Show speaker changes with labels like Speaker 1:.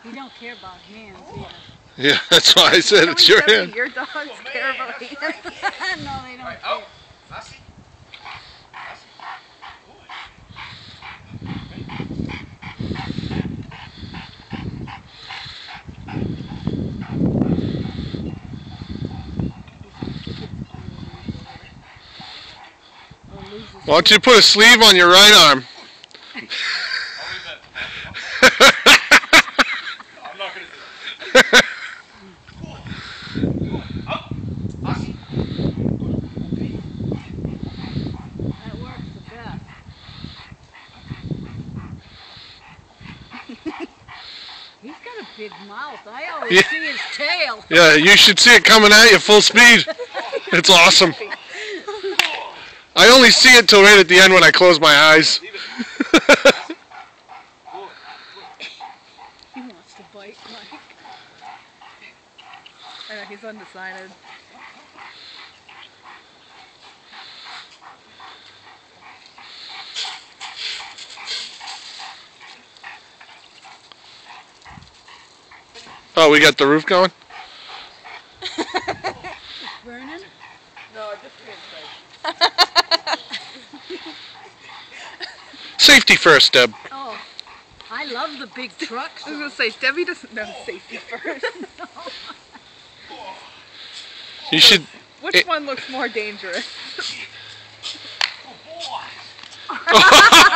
Speaker 1: You don't care about hands either.
Speaker 2: Yeah, that's why I said it's your hand.
Speaker 3: Your dogs care about hands.
Speaker 1: No, they don't care.
Speaker 4: Oh, Lassie.
Speaker 2: Why don't you put a sleeve on your right arm?
Speaker 4: I'm not going to do that.
Speaker 1: That works the best. He's got a big mouth. I always see his tail.
Speaker 2: Yeah, you should see it coming at you full speed. It's awesome. I only see it till right at the end when I close my eyes.
Speaker 3: He wants to bite Mike. I know, he's undecided.
Speaker 2: Oh, we got the roof going?
Speaker 1: Burning?
Speaker 3: No, just
Speaker 2: Safety first, Deb.
Speaker 1: Oh, I love the big trucks.
Speaker 3: I was going to say, Debbie doesn't know safety first.
Speaker 2: You should...
Speaker 3: Which one looks more dangerous?
Speaker 4: Oh, boy.